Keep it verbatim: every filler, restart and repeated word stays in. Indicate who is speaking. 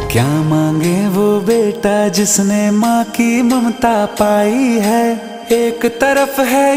Speaker 1: क्या मांगे वो बेटा जिसने माँ की ममता पाई है। एक तरफ है